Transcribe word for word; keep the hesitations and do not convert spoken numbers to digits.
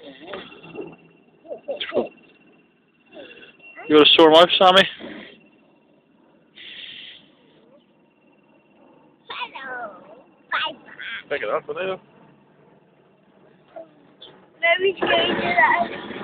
You got a sore mouth, Sammy? Hello. Bye-bye. Pick it up, will you? Maybe change it out.